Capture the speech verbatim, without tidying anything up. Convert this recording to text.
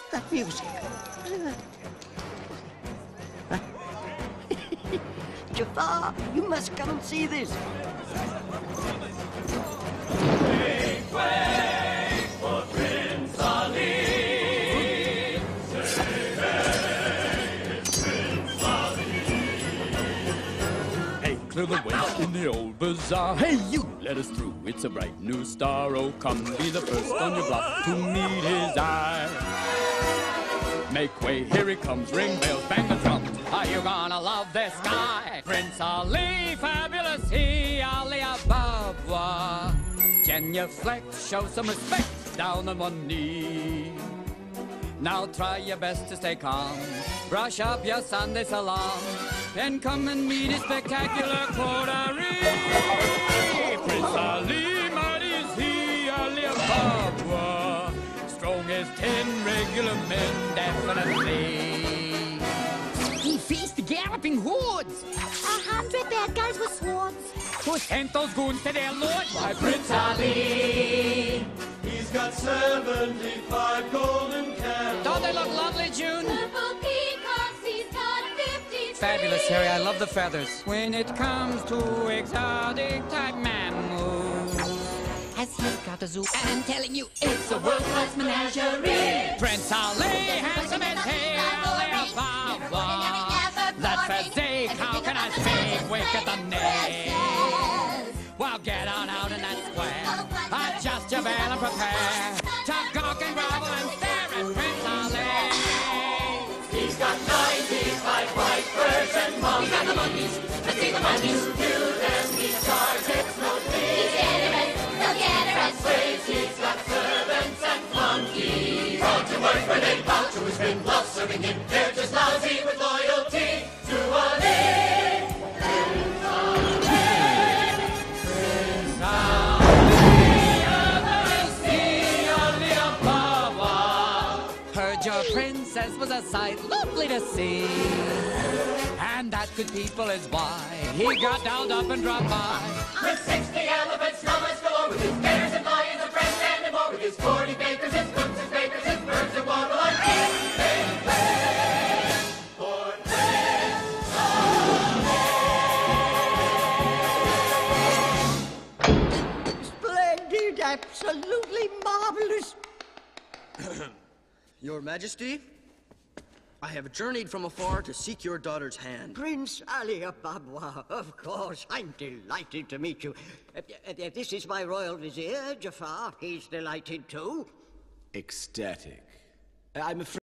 that music? Jafar, you must come and see this. Make way for Prince Ali. Say hey, Prince Ali. Hey, clear the way in the old bazaar. Hey, you, let us through. It's a bright new star. Oh, come be the first on your block to meet his eye. Make way, here he comes. Ring bells, bang the drum. Are you gonna love this guy? Prince Ali, fabulous he, Ali Ababa. Genuflect, show some respect, down on one knee. Now try your best to stay calm. Brush up your Sunday salon, and come and meet his spectacular coterie. Prince Ali, mighty is he, Ali Ababa. Strong as ten regular men, definitely. He faced the galloping hordes. A hundred bad guys with swords. Who sent those goons to their lord? My Prince Ali, he's got seventy-five golden candles. Don't they look lovely, June? Purple peacocks, he's got fifty. Fabulous, Harry. I love the feathers. When it comes to exotic type mammals, Has he got a zoo? I'm telling you, it's a world-class menagerie. Prince Ali, handsome as hair, Ali Ababa. That physique, how can I speak? Wicked the name. Well, get on out in that square. Adjust your veil and prepare to gawk and grovel and stare at Prince Ali. He's got ninety-five white birds and monkeys. He's got the monkeys. Let's see the monkeys. You do them, he's targets no fee. He's generous, so generous. Slaves, he's got servants and flunkies. All to work when they bow to his ring, love serving him. They're just lousy with loyalty to Ali. Prince Ali. Prince Ali. Ali Ababa. Heard your princess was a sight lovely to see, and that good people is why he got down up and dropped by. With sixty elephants, commas galore, with his bears and lions and friends and more, with his forty bakers, his cooks, his bakers, his birds and waddle like this. They play for Prince Ali. Splendid, absolutely marvelous. Your Majesty, I have journeyed from afar to seek your daughter's hand. Prince Ali Ababa, of course. I'm delighted to meet you. Uh, uh, uh, this is my royal vizier, Jafar. He's delighted too. Ecstatic. I'm afraid